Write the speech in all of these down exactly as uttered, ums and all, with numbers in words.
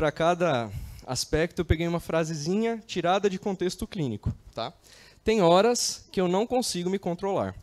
para cada aspecto, eu peguei uma frasezinha tirada de contexto clínico. Tá? Tem horas que eu não consigo me controlar.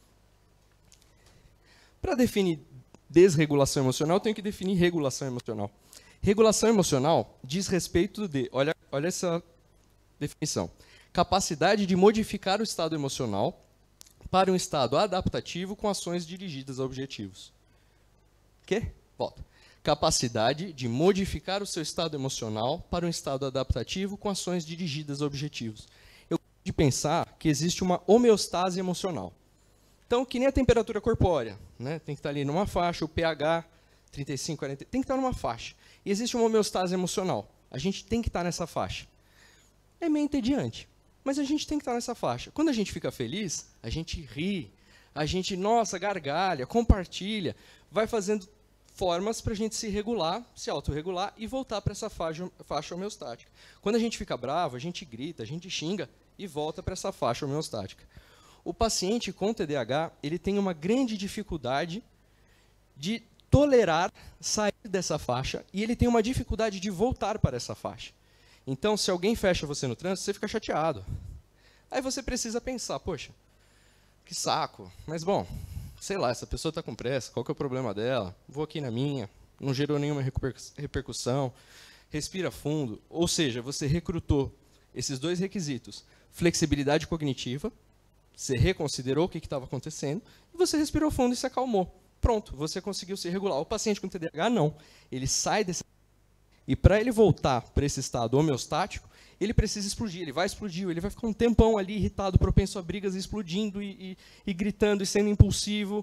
Para definir desregulação emocional, eu tenho que definir regulação emocional. Regulação emocional diz respeito de, olha, olha essa definição, capacidade de modificar o estado emocional para um estado adaptativo com ações dirigidas a objetivos. Quê? Volta. Capacidade de modificar o seu estado emocional para um estado adaptativo com ações dirigidas a objetivos. Eu gosto de pensar que existe uma homeostase emocional. Então, que nem a temperatura corpórea, né? Tem que estar ali numa faixa, o pH, trinta e cinco, quarenta, tem que estar numa faixa. E existe uma homeostase emocional. A gente tem que estar nessa faixa. É meio entediante, mas a gente tem que estar nessa faixa. Quando a gente fica feliz, a gente ri, a gente, nossa, gargalha, compartilha, vai fazendo formas para a gente se regular, se autorregular e voltar para essa faixa, faixa homeostática. Quando a gente fica bravo, a gente grita, a gente xinga e volta para essa faixa homeostática. O paciente com T D A H, ele tem uma grande dificuldade de tolerar sair dessa faixa e ele tem uma dificuldade de voltar para essa faixa. Então, se alguém fecha você no trânsito, você fica chateado. Aí você precisa pensar, poxa, que saco, mas bom, sei lá, essa pessoa está com pressa, qual que é o problema dela? Vou aqui na minha, não gerou nenhuma repercussão, respira fundo. Ou seja, você recrutou esses dois requisitos, flexibilidade cognitiva, você reconsiderou o que estava acontecendo, e você respirou fundo e se acalmou. Pronto, você conseguiu se regular. O paciente com T D A H, não. Ele sai desse... E para ele voltar para esse estado homeostático, ele precisa explodir, ele vai explodir, ele vai ficar um tempão ali irritado, propenso a brigas, explodindo e, e, e gritando e sendo impulsivo.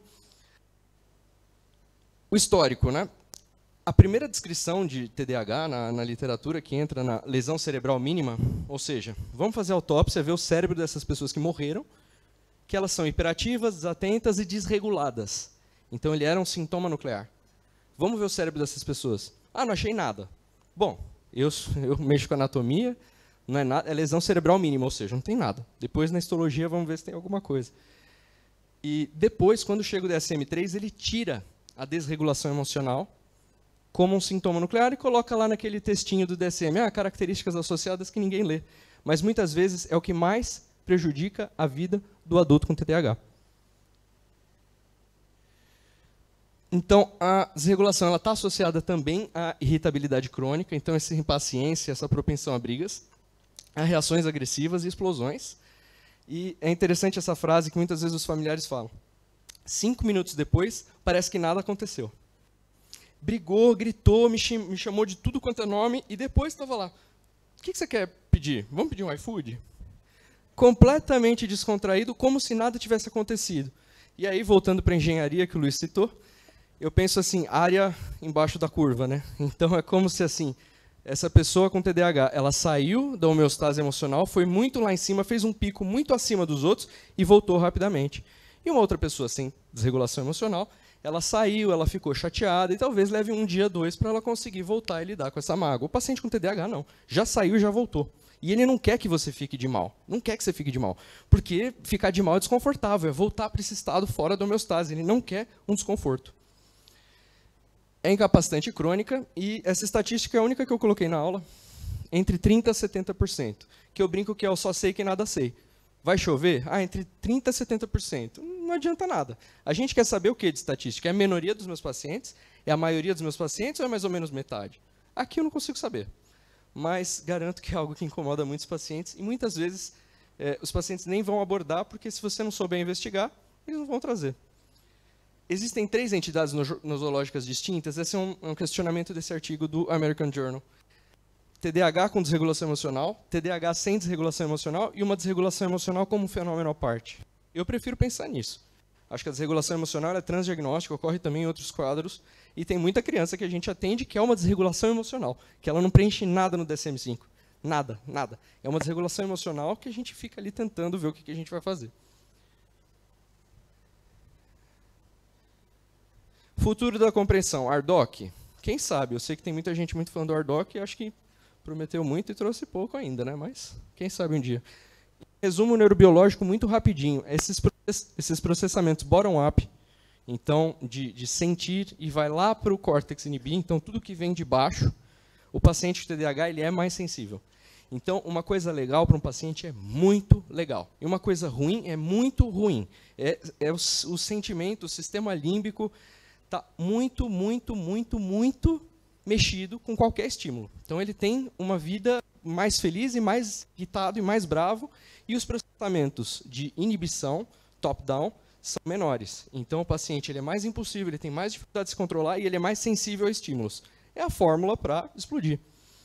O histórico, né? A primeira descrição de T D A H na, na literatura, que entra na lesão cerebral mínima, ou seja, vamos fazer autópsia, ver o cérebro dessas pessoas que morreram, que elas são hiperativas, desatentas e desreguladas. Então, ele era um sintoma nuclear. Vamos ver o cérebro dessas pessoas. Ah, não achei nada. Bom, eu, eu mexo com anatomia, não é nada, é lesão cerebral mínima, ou seja, não tem nada. Depois, na histologia, vamos ver se tem alguma coisa. E depois, quando chega o D S M três, ele tira a desregulação emocional como um sintoma nuclear e coloca lá naquele textinho do D S M, ah, características associadas que ninguém lê. Mas, muitas vezes, é o que mais prejudica a vida do adulto com T D A H. Então, a desregulação está associada também à irritabilidade crônica, então essa impaciência, essa propensão a brigas, a reações agressivas e explosões. E é interessante essa frase que muitas vezes os familiares falam. Cinco minutos depois, parece que nada aconteceu. Brigou, gritou, me chamou de tudo quanto é nome e depois estava lá. O que você quer pedir? Vamos pedir um iFood? Completamente descontraído, como se nada tivesse acontecido. E aí, voltando para a engenharia que o Luiz citou, eu penso assim, área embaixo da curva, né? Então é como se assim, essa pessoa com T D A H, ela saiu da homeostase emocional, foi muito lá em cima, fez um pico muito acima dos outros e voltou rapidamente. E uma outra pessoa sem desregulação emocional, ela saiu, ela ficou chateada e talvez leve um dia, dois, para ela conseguir voltar e lidar com essa mágoa. O paciente com T D A H não, já saiu e já voltou. E ele não quer que você fique de mal, não quer que você fique de mal, porque ficar de mal é desconfortável, é voltar para esse estado fora da homeostase, ele não quer um desconforto. É incapacitante crônica, e essa estatística é a única que eu coloquei na aula, entre trinta por cento e setenta por cento, que eu brinco que é o só sei que nada sei. Vai chover? Ah, entre trinta por cento e setenta por cento. Não adianta nada. A gente quer saber o que de estatística? É a minoria dos meus pacientes? É a maioria dos meus pacientes ou é mais ou menos metade? Aqui eu não consigo saber. Mas garanto que é algo que incomoda muitos pacientes, e muitas vezes é, os pacientes nem vão abordar, porque se você não souber investigar, eles não vão trazer. Existem três entidades nosológicas distintas, esse é um, um questionamento desse artigo do American Journal. T D A H com desregulação emocional, T D A H sem desregulação emocional e uma desregulação emocional como um fenômeno à parte. Eu prefiro pensar nisso. Acho que a desregulação emocional é transdiagnóstica, ocorre também em outros quadros, e tem muita criança que a gente atende que é uma desregulação emocional, que ela não preenche nada no D S M cinco. Nada, nada. É uma desregulação emocional que a gente fica ali tentando ver o que a gente vai fazer. Futuro da compreensão, A R D O C. Quem sabe? Eu sei que tem muita gente muito falando do A R D O C e acho que prometeu muito e trouxe pouco ainda, né? Mas quem sabe um dia. Resumo neurobiológico muito rapidinho. Esses, esses processamentos bottom-up, então, de, de sentir e vai lá para o córtex inibir, então tudo que vem de baixo, o paciente com T D A H ele é mais sensível. Então, uma coisa legal para um paciente é muito legal. E uma coisa ruim é muito ruim. É, é o, o sentimento, o sistema límbico está muito, muito, muito, muito mexido com qualquer estímulo. Então, ele tem uma vida mais feliz e mais irritado e mais bravo. E os processamentos de inibição, top-down, são menores. Então, o paciente ele é mais impulsivo, ele tem mais dificuldade de se controlar e ele é mais sensível a estímulos. É a fórmula para explodir.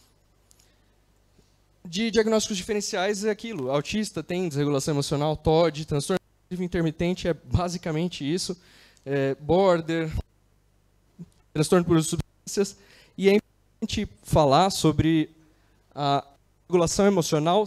De diagnósticos diferenciais é aquilo. Autista tem desregulação emocional, T O D, transtorno intermitente é basicamente isso. É, border, transtorno por substâncias. E é importante falar sobre a regulação emocional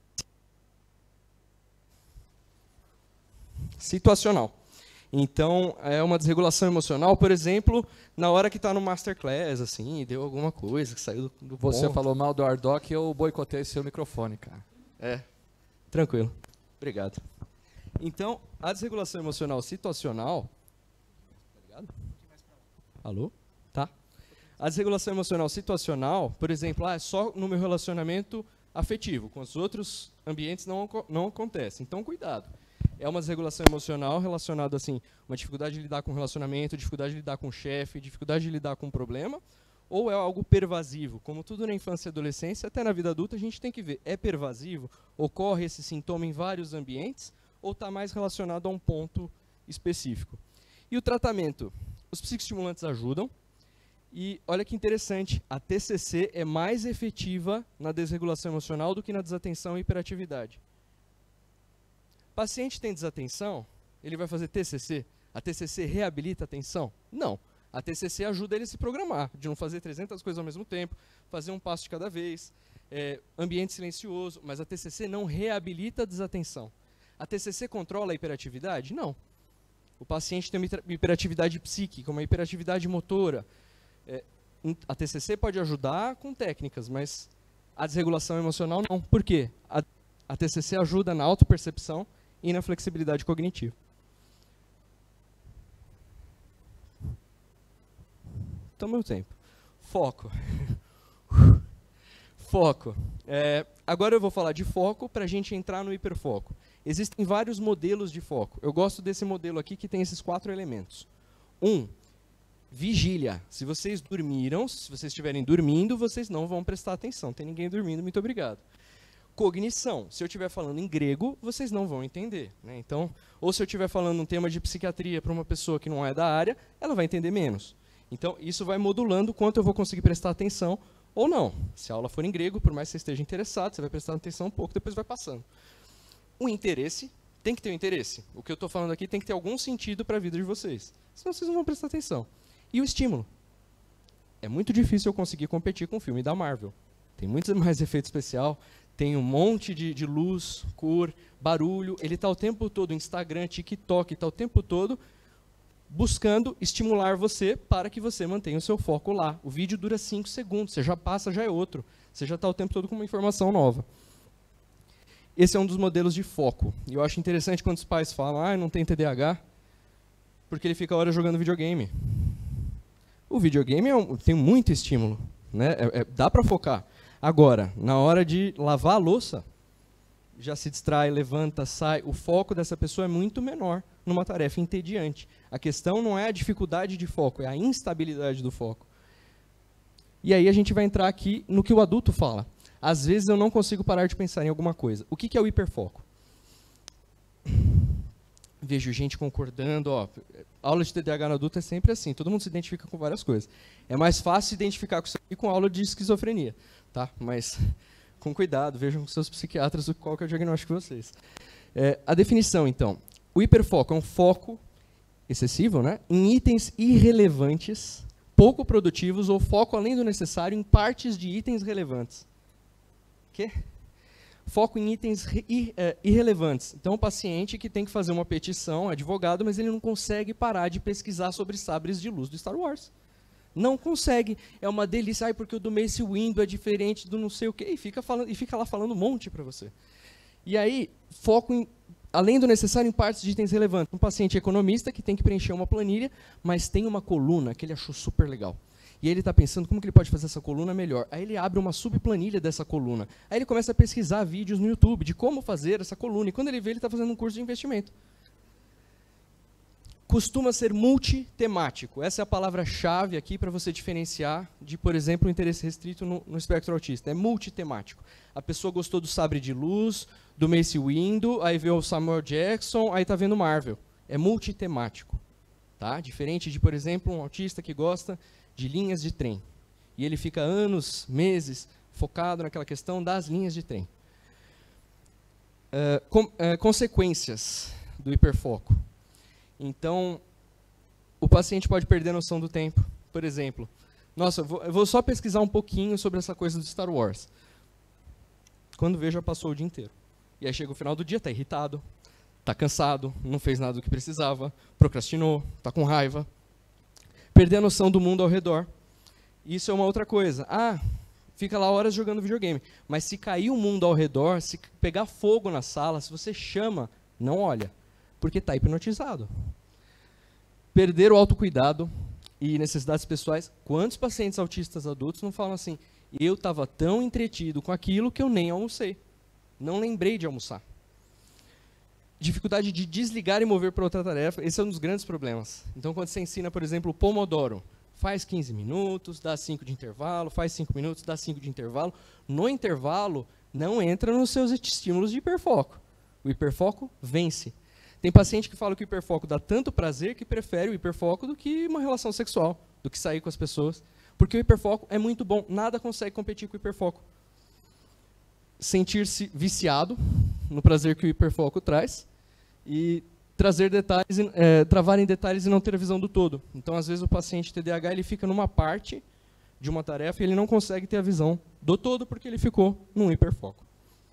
situacional. Então, é uma desregulação emocional, por exemplo, na hora que está no masterclass, assim, deu alguma coisa que saiu do, do Você ponto. falou mal do Ardoc e eu boicotei seu microfone, cara. É, tranquilo. Obrigado. Então, a desregulação emocional situacional... Obrigado. Alô? Tá. A desregulação emocional situacional, por exemplo, ah, é só no meu relacionamento afetivo, com os outros ambientes não, não acontece. Então, cuidado. É uma desregulação emocional relacionada, assim, uma dificuldade de lidar com relacionamento, dificuldade de lidar com o chefe, dificuldade de lidar com um problema, ou é algo pervasivo? Como tudo na infância e adolescência, até na vida adulta, a gente tem que ver, é pervasivo? Ocorre esse sintoma em vários ambientes, ou está mais relacionado a um ponto específico? E o tratamento? Os psicoestimulantes ajudam, e olha que interessante, a T C C é mais efetiva na desregulação emocional do que na desatenção e hiperatividade. O paciente tem desatenção, ele vai fazer T C C? A T C C reabilita a atenção? Não. A T C C ajuda ele a se programar, de não fazer trezentas coisas ao mesmo tempo, fazer um passo de cada vez, é, ambiente silencioso, mas a T C C não reabilita a desatenção. A T C C controla a hiperatividade? Não. O paciente tem uma hiperatividade psíquica, uma hiperatividade motora. É, a T C C pode ajudar com técnicas, mas a desregulação emocional não. Por quê? A, a T C C ajuda na autopercepção e na flexibilidade cognitiva. Toma meu tempo. Foco. Foco. É, agora eu vou falar de foco para a gente entrar no hiperfoco. Existem vários modelos de foco. Eu gosto desse modelo aqui que tem esses quatro elementos. Um, vigília. Se vocês dormiram, se vocês estiverem dormindo, vocês não vão prestar atenção. Tem ninguém dormindo, muito obrigado. Cognição. Se eu estiver falando em grego, vocês não vão entender, né? Então, ou se eu estiver falando um tema de psiquiatria para uma pessoa que não é da área, ela vai entender menos. Então, isso vai modulando quanto eu vou conseguir prestar atenção ou não. Se a aula for em grego, por mais que você esteja interessado, você vai prestar atenção um pouco, depois vai passando. O interesse, tem que ter um interesse. O que eu estou falando aqui tem que ter algum sentido para a vida de vocês. Senão vocês não vão prestar atenção. E o estímulo. É muito difícil eu conseguir competir com o filme da Marvel. Tem muito mais efeito especial, tem um monte de, de luz, cor, barulho. Ele está o tempo todo, Instagram, TikTok, está o tempo todo buscando estimular você para que você mantenha o seu foco lá. O vídeo dura cinco segundos, você já passa, já é outro. Você já está o tempo todo com uma informação nova. Esse é um dos modelos de foco. E eu acho interessante quando os pais falam, ah, não tem T D A H, porque ele fica a hora jogando videogame. O videogame é um, tem muito estímulo, né? É, é, dá para focar. Agora, na hora de lavar a louça, já se distrai, levanta, sai. O foco dessa pessoa é muito menor numa tarefa entediante. A questão não é a dificuldade de foco, é a instabilidade do foco. E aí a gente vai entrar aqui no que o adulto fala. Às vezes eu não consigo parar de pensar em alguma coisa. O que, que é o hiperfoco? Vejo gente concordando, ó, aula de T D A H no adulto é sempre assim, todo mundo se identifica com várias coisas. É mais fácil se identificar com isso aqui com aula de esquizofrenia, tá? Mas com cuidado, vejam com seus psiquiatras qual que é o diagnóstico de vocês. É, a definição, então. O hiperfoco é um foco excessivo, né, em itens irrelevantes, pouco produtivos ou foco além do necessário em partes de itens relevantes. Quê? Foco em itens ir, é, irrelevantes. Então, o paciente que tem que fazer uma petição, advogado, mas ele não consegue parar de pesquisar sobre sabres de luz do Star Wars. Não consegue. É uma delícia. Ai, porque o do Mace Windu é diferente do não sei o quê. E fica, falando, e fica lá falando um monte para você. E aí, foco em, além do necessário em partes de itens relevantes. Um paciente economista que tem que preencher uma planilha, mas tem uma coluna que ele achou super legal. E aí ele está pensando como que ele pode fazer essa coluna melhor. Aí ele abre uma subplanilha dessa coluna. Aí ele começa a pesquisar vídeos no YouTube de como fazer essa coluna. E quando ele vê, ele está fazendo um curso de investimento. Costuma ser multitemático. Essa é a palavra-chave aqui para você diferenciar de, por exemplo, o interesse restrito no, no espectro autista. É multitemático. A pessoa gostou do Sabre de Luz, do Mace Windu, aí vê o Samuel Jackson, aí está vendo Marvel. É multitemático. Tá? Diferente de, por exemplo, um autista que gosta de linhas de trem. E ele fica anos, meses, focado naquela questão das linhas de trem. Uh, com, uh, consequências do hiperfoco. Então, o paciente pode perder a noção do tempo. Por exemplo, nossa, eu vou, eu vou só pesquisar um pouquinho sobre essa coisa do Star Wars. Quando vê, já passou o dia inteiro. E aí chega o final do dia, está irritado, está cansado, não fez nada do que precisava, procrastinou, está com raiva. Perder a noção do mundo ao redor. Isso é uma outra coisa. Ah, fica lá horas jogando videogame. Mas se cair o mundo ao redor, se pegar fogo na sala, se você chama, não olha. Porque está hipnotizado. Perder o autocuidado e necessidades pessoais. Quantos pacientes autistas adultos não falam assim, eu estava tão entretido com aquilo que eu nem almocei. Não lembrei de almoçar. Dificuldade de desligar e mover para outra tarefa. Esse é um dos grandes problemas. Então, quando você ensina, por exemplo, o Pomodoro, faz quinze minutos, dá cinco de intervalo, faz cinco minutos, dá cinco de intervalo. No intervalo, não entra nos seus estímulos de hiperfoco. O hiperfoco vence. Tem paciente que fala que o hiperfoco dá tanto prazer que prefere o hiperfoco do que uma relação sexual, do que sair com as pessoas. Porque o hiperfoco é muito bom, nada consegue competir com o hiperfoco. Sentir-se viciado no prazer que o hiperfoco traz e trazer detalhes, é, travar em detalhes e não ter a visão do todo. Então, às vezes, o paciente T D A H ele fica numa parte de uma tarefa e ele não consegue ter a visão do todo porque ele ficou num hiperfoco.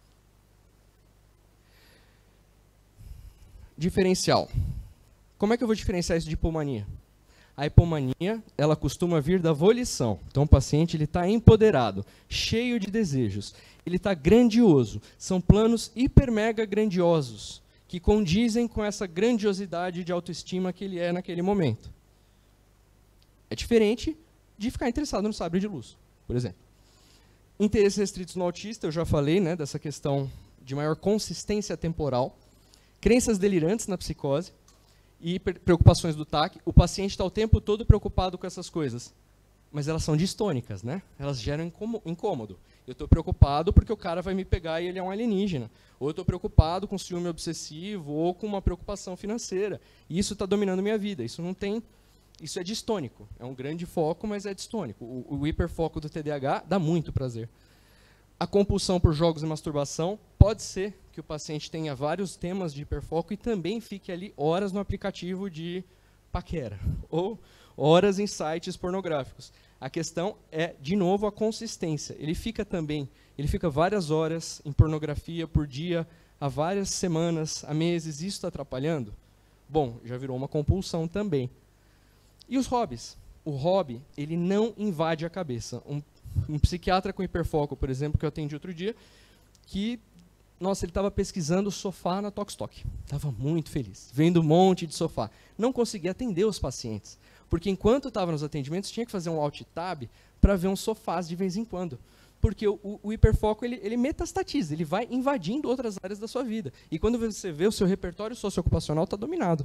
Diferencial. Como é que eu vou diferenciar isso de hipomania? A hipomania, ela costuma vir da volição. Então, o paciente está empoderado, cheio de desejos. Ele está grandioso. São planos hiper mega grandiosos, que condizem com essa grandiosidade de autoestima que ele é naquele momento. É diferente de ficar interessado no sabre de luz, por exemplo. Interesses restritos no autista, eu já falei, né, dessa questão de maior consistência temporal. Crenças delirantes na psicose e preocupações do T A C. O paciente está o tempo todo preocupado com essas coisas, mas elas são distônicas, né? Elas geram incômodo. Eu estou preocupado porque o cara vai me pegar e ele é um alienígena. Ou eu estou preocupado com ciúme obsessivo ou com uma preocupação financeira. E isso está dominando minha vida. Isso não tem, isso é distônico. É um grande foco, mas é distônico. O, o hiperfoco do T D A H dá muito prazer. A compulsão por jogos e masturbação, pode ser que o paciente tenha vários temas de hiperfoco e também fique ali horas no aplicativo de paquera, ou horas em sites pornográficos. A questão é, de novo, a consistência. Ele fica também, ele fica várias horas em pornografia por dia, há várias semanas, há meses, isso está atrapalhando? Bom, já virou uma compulsão também. E os hobbies? O hobby, ele não invade a cabeça. Um Um psiquiatra com hiperfoco, por exemplo, que eu atendi outro dia, que, nossa, ele estava pesquisando sofá na Tokstok. Estava muito feliz, vendo um monte de sofá. Não conseguia atender os pacientes, porque enquanto estava nos atendimentos, tinha que fazer um alt-tab para ver uns sofás de vez em quando. Porque o, o, o hiperfoco, ele, ele metastatiza, ele vai invadindo outras áreas da sua vida. E quando você vê, o seu repertório socioocupacional está dominado.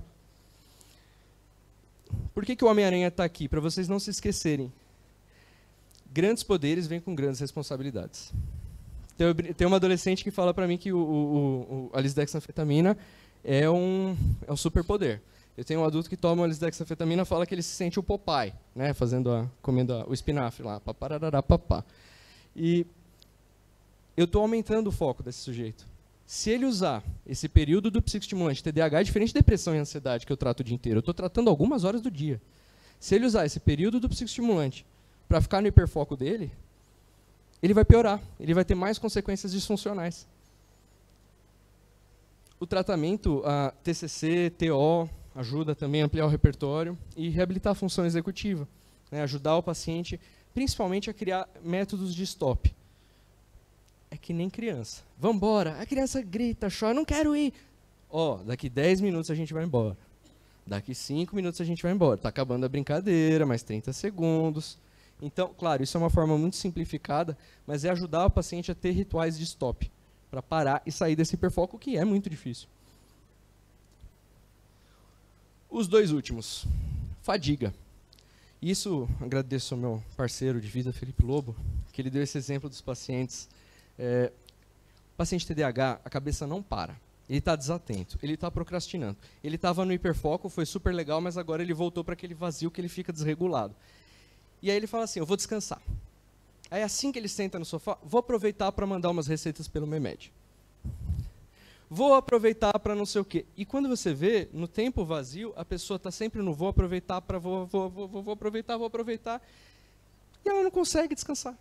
Por que, que o Homem-Aranha está aqui? Para vocês não se esquecerem. Grandes poderes vêm com grandes responsabilidades. Tem, tem uma adolescente que fala para mim que o, o, o, a lisdexanfetamina é um, é um superpoder. Eu tenho um adulto que toma a lisdexanfetamina e fala que ele se sente o Popeye, né, fazendo a, comendo a, o espinafre lá, paparará, papá. E eu estou aumentando o foco desse sujeito. Se ele usar esse período do psicoestimulante, T D A H é diferente de depressão e ansiedade que eu trato o dia inteiro. Eu estou tratando algumas horas do dia. Se ele usar esse período do psicoestimulante para ficar no hiperfoco dele, ele vai piorar, ele vai ter mais consequências disfuncionais. O tratamento, a T C C, T O, ajuda também a ampliar o repertório e reabilitar a função executiva, né, ajudar o paciente, principalmente a criar métodos de stop. É que nem criança. Vamos embora, a criança grita, chora, não quero ir. Ó, daqui dez minutos a gente vai embora. Daqui cinco minutos a gente vai embora. Está acabando a brincadeira, mais trinta segundos. Então, claro, isso é uma forma muito simplificada, mas é ajudar o paciente a ter rituais de stop, para parar e sair desse hiperfoco, que é muito difícil. Os dois últimos. Fadiga. Isso, agradeço ao meu parceiro de vida, Felipe Lobo, que ele deu esse exemplo dos pacientes. É, paciente T D A H, a cabeça não para. Ele está desatento, ele está procrastinando. Ele estava no hiperfoco, foi super legal, mas agora ele voltou para aquele vazio que ele fica desregulado. E aí ele fala assim, eu vou descansar. Aí assim que ele senta no sofá, vou aproveitar para mandar umas receitas pelo Memed. Vou aproveitar para não sei o quê. E quando você vê, no tempo vazio, a pessoa está sempre no vou aproveitar para vou, vou, vou, vou, vou aproveitar, vou aproveitar. E ela não consegue descansar.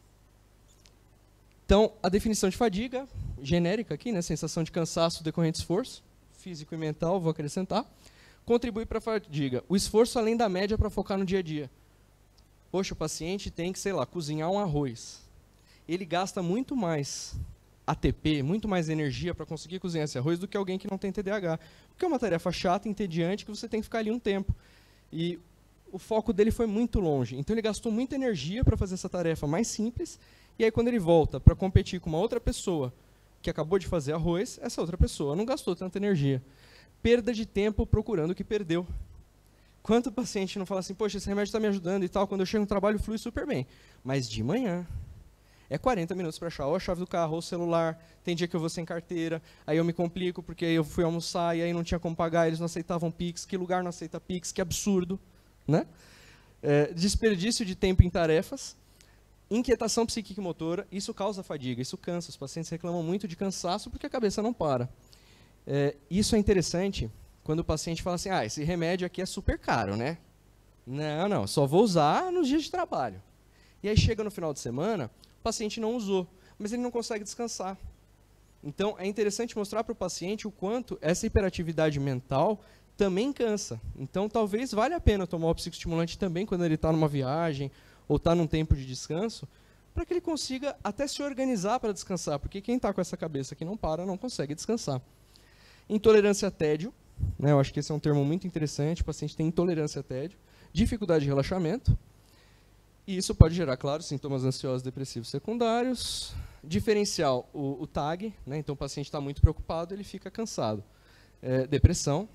Então, a definição de fadiga, genérica aqui, né, sensação de cansaço decorrente de esforço, físico e mental, vou acrescentar, contribui para a fadiga. O esforço além da média para focar no dia a dia. Poxa, o paciente tem que, sei lá, cozinhar um arroz. Ele gasta muito mais A T P, muito mais energia para conseguir cozinhar esse arroz do que alguém que não tem T D A H. Porque é uma tarefa chata, entediante, que você tem que ficar ali um tempo. E o foco dele foi muito longe. Então ele gastou muita energia para fazer essa tarefa mais simples. E aí quando ele volta para competir com uma outra pessoa que acabou de fazer arroz, essa outra pessoa não gastou tanta energia. Perda de tempo procurando o que perdeu. Quanto paciente não fala assim, poxa, esse remédio está me ajudando e tal, quando eu chego no trabalho flui super bem. Mas de manhã, é quarenta minutos para achar ou a chave do carro ou o celular, tem dia que eu vou sem carteira, aí eu me complico porque aí eu fui almoçar e aí não tinha como pagar, eles não aceitavam Pix, que lugar não aceita Pix, que absurdo. Né? É, desperdício de tempo em tarefas, inquietação psíquica e motora, isso causa fadiga, isso cansa, os pacientes reclamam muito de cansaço porque a cabeça não para. É, isso é interessante quando o paciente fala assim, ah, esse remédio aqui é super caro, né? Não, não, só vou usar nos dias de trabalho. E aí chega no final de semana, o paciente não usou, mas ele não consegue descansar. Então, é interessante mostrar para o paciente o quanto essa hiperatividade mental também cansa. Então, talvez valha a pena tomar o psicoestimulante também quando ele está numa viagem ou está num tempo de descanso, para que ele consiga até se organizar para descansar, porque quem está com essa cabeça que não para, não consegue descansar. Intolerância a tédio. Né, eu acho que esse é um termo muito interessante, o paciente tem intolerância a tédio, dificuldade de relaxamento, e isso pode gerar, claro, sintomas ansiosos depressivos secundários. Diferencial, o, o T A G, né, então o paciente está muito preocupado, ele fica cansado. É, depressão,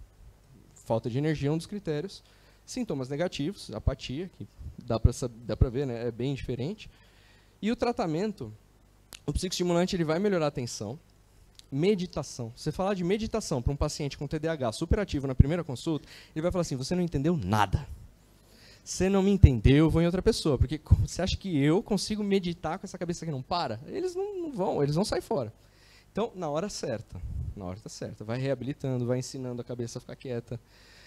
falta de energia é um dos critérios. Sintomas negativos, apatia, que dá para dá para ver, né, é bem diferente. E o tratamento, o psicoestimulante ele vai melhorar a atenção. Meditação. Você falar de meditação para um paciente com T D A H superativo na primeira consulta, ele vai falar assim, você não entendeu nada. Você não me entendeu, eu vou em outra pessoa. Porque você acha que eu consigo meditar com essa cabeça que não para? Eles não, não vão, eles vão sair fora. Então, na hora certa, na hora tá certa, vai reabilitando, vai ensinando a cabeça a ficar quieta.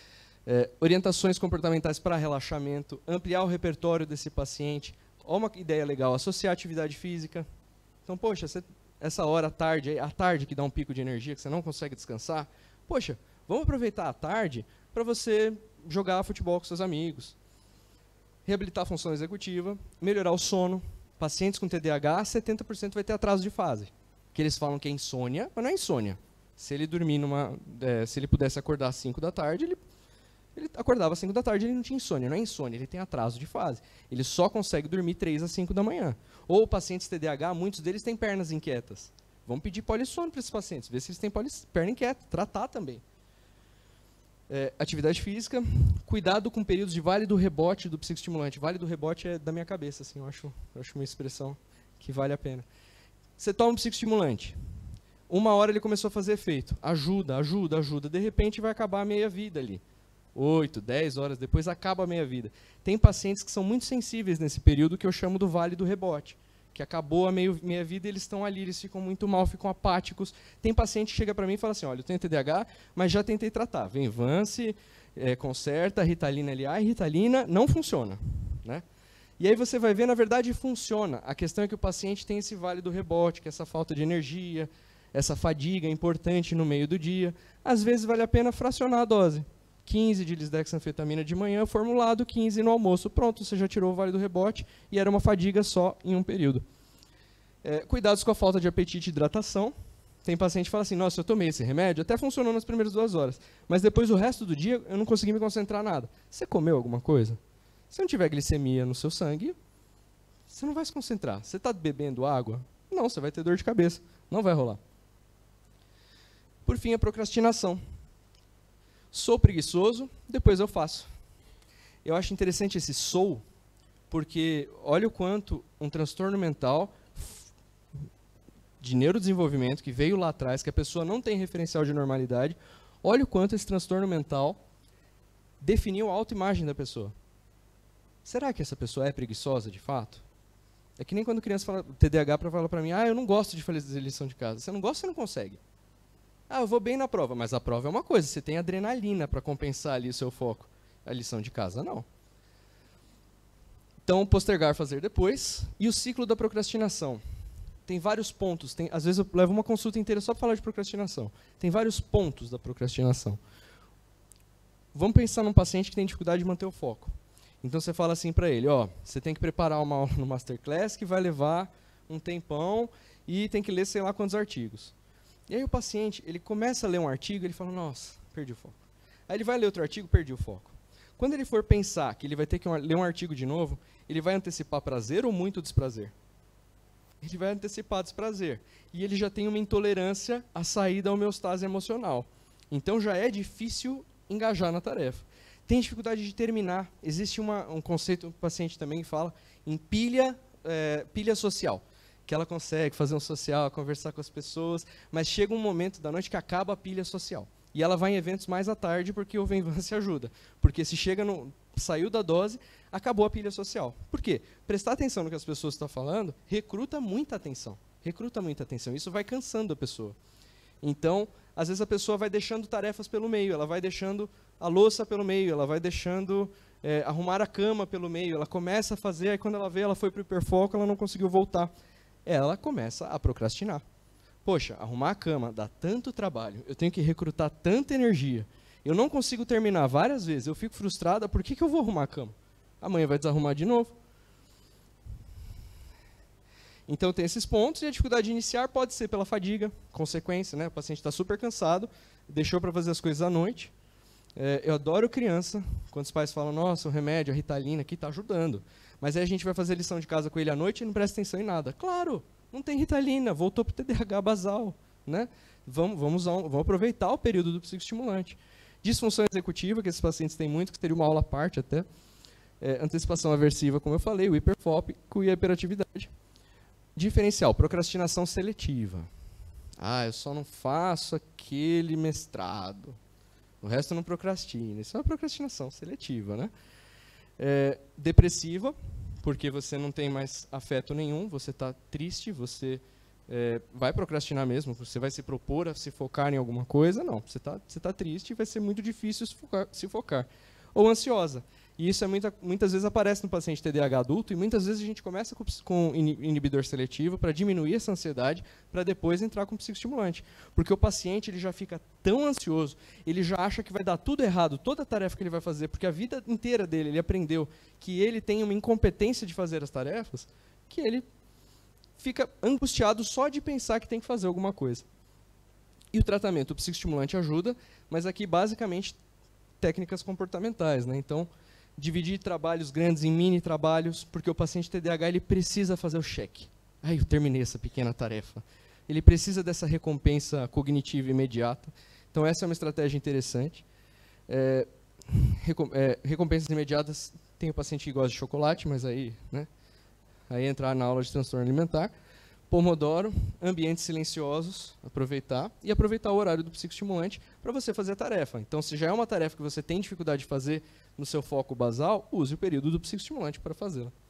É, orientações comportamentais para relaxamento, ampliar o repertório desse paciente. Olha uma ideia legal, associar atividade física. Então, poxa, você... essa hora à tarde, à tarde que dá um pico de energia, que você não consegue descansar, poxa, vamos aproveitar a tarde para você jogar futebol com seus amigos. Reabilitar a função executiva, melhorar o sono. Pacientes com T D A H, setenta por cento vai ter atraso de fase. Que eles falam que é insônia, mas não é insônia. Se ele dormir numa, é, se ele pudesse acordar às cinco da tarde, ele, ele acordava às cinco da tarde, ele não tinha insônia. Não é insônia, ele tem atraso de fase. Ele só consegue dormir três às cinco da manhã. Ou pacientes T D A H, muitos deles têm pernas inquietas. Vamos pedir polissono para esses pacientes, ver se eles têm perna inquieta, tratar também. É, atividade física, cuidado com períodos de vale do rebote do psicoestimulante. Vale do rebote é da minha cabeça, assim, eu acho, eu acho uma expressão que vale a pena. Você toma um psicoestimulante, uma hora ele começou a fazer efeito, ajuda, ajuda, ajuda, de repente vai acabar a meia-vida ali. oito, dez horas depois acaba a meia-vida. Tem pacientes que são muito sensíveis nesse período que eu chamo do vale do rebote, que acabou a meia-vida e eles estão ali, eles ficam muito mal, ficam apáticos. Tem paciente que chega para mim e fala assim, olha, eu tenho T D A H, mas já tentei tratar. Vem Vance, é, conserta, Ritalina L A, e Ritalina não funciona. Né? E aí você vai ver, na verdade, funciona. A questão é que o paciente tem esse vale do rebote, que é essa falta de energia, essa fadiga importante no meio do dia. Às vezes vale a pena fracionar a dose. quinze de lisdexanfetamina de manhã, formulado, quinze no almoço. Pronto, você já tirou o vale do rebote e era uma fadiga só em um período. É, cuidados com a falta de apetite e hidratação. Tem paciente que fala assim, nossa, eu tomei esse remédio, até funcionou nas primeiras duas horas, mas depois o resto do dia eu não consegui me concentrar nada. Você comeu alguma coisa? Se não tiver glicemia no seu sangue, Você não vai se concentrar. Você está bebendo água? Não, você vai ter dor de cabeça. Não vai rolar. Por fim, a procrastinação. Sou preguiçoso, depois eu faço. Eu acho interessante esse sou, porque olha o quanto um transtorno mental de neurodesenvolvimento que veio lá atrás, que a pessoa não tem referencial de normalidade, olha o quanto esse transtorno mental definiu a autoimagem da pessoa. Será que essa pessoa é preguiçosa de fato? É que nem quando criança fala T D A H para falar para mim, ah, eu não gosto de fazer lição de casa. Você não gosta, você não consegue. Ah, eu vou bem na prova, mas a prova é uma coisa, você tem adrenalina para compensar ali o seu foco. A lição de casa, não. Então, postergar, fazer depois. E o ciclo da procrastinação. Tem vários pontos. Tem, às vezes eu levo uma consulta inteira só para falar de procrastinação. Tem vários pontos da procrastinação. Vamos pensar num paciente que tem dificuldade de manter o foco. Então, você fala assim para ele, ó, você tem que preparar uma aula no Masterclass que vai levar um tempão e tem que ler sei lá quantos artigos. E aí o paciente, ele começa a ler um artigo e ele fala, nossa, perdi o foco. Aí ele vai ler outro artigo, perdi o foco. Quando ele for pensar que ele vai ter que ler um artigo de novo, ele vai antecipar prazer ou muito desprazer? Ele vai antecipar desprazer. E ele já tem uma intolerância à saída da homeostase emocional. Então já é difícil engajar na tarefa. Tem dificuldade de terminar. Existe uma, um conceito, o paciente também fala, em pilha, é, pilha social. Que ela consegue fazer um social, conversar com as pessoas, mas chega um momento da noite que acaba a pilha social. E ela vai em eventos mais à tarde porque o Venvance ajuda. Porque se chega no, saiu da dose, acabou a pilha social. Por quê? Prestar atenção no que as pessoas estão falando recruta muita atenção. Recruta muita atenção. Isso vai cansando a pessoa. Então, às vezes a pessoa vai deixando tarefas pelo meio, ela vai deixando a louça pelo meio, ela vai deixando é, arrumar a cama pelo meio, ela começa a fazer, aí quando ela vê, ela foi para o hiperfoco, ela não conseguiu voltar. Ela começa a procrastinar. Poxa, arrumar a cama dá tanto trabalho, eu tenho que recrutar tanta energia, eu não consigo terminar várias vezes, eu fico frustrada, por que que eu vou arrumar a cama? Amanhã vai desarrumar de novo. Então tem esses pontos, e a dificuldade de iniciar pode ser pela fadiga, consequência, né? O paciente está super cansado, deixou para fazer as coisas à noite. É, eu adoro criança, quando os pais falam, nossa, o remédio, a Ritalina aqui está ajudando. Mas aí a gente vai fazer lição de casa com ele à noite e não presta atenção em nada. Claro, não tem Ritalina, voltou para o T D A H basal. Né? Vamos, vamos, um, vamos aproveitar o período do psicoestimulante. Disfunção executiva, que esses pacientes têm muito, que teria uma aula à parte até. É, antecipação aversiva, como eu falei, o hiperfóbico e a hiperatividade. Diferencial, procrastinação seletiva. Ah, eu só não faço aquele mestrado. O resto eu não procrastino. Isso é uma procrastinação seletiva, né? É, depressiva, porque você não tem mais afeto nenhum, você está triste, você é, vai procrastinar mesmo, você vai se propor a se focar em alguma coisa, não. Você está você tá triste e vai ser muito difícil se focar. Se focar. Ou ansiosa. E isso é muita, muitas vezes aparece no paciente T D A H adulto, e muitas vezes a gente começa com, com inibidor seletivo para diminuir essa ansiedade, para depois entrar com psicoestimulante. Porque o paciente ele já fica tão ansioso, ele já acha que vai dar tudo errado, toda a tarefa que ele vai fazer, porque a vida inteira dele ele aprendeu que ele tem uma incompetência de fazer as tarefas, que ele fica angustiado só de pensar que tem que fazer alguma coisa. E o tratamento, o psicoestimulante ajuda, mas aqui basicamente técnicas comportamentais, né? Então, dividir trabalhos grandes em mini trabalhos, porque o paciente T D A H ele precisa fazer o cheque. Ai, eu terminei essa pequena tarefa. Ele precisa dessa recompensa cognitiva imediata. Então, essa é uma estratégia interessante. É, recom é, recompensas imediatas, tem o paciente que gosta de chocolate, mas aí, né, aí entrar na aula de transtorno alimentar. Pomodoro, ambientes silenciosos, aproveitar, e aproveitar o horário do psicoestimulante para você fazer a tarefa. Então, se já é uma tarefa que você tem dificuldade de fazer no seu foco basal, use o período do psicoestimulante para fazê-la.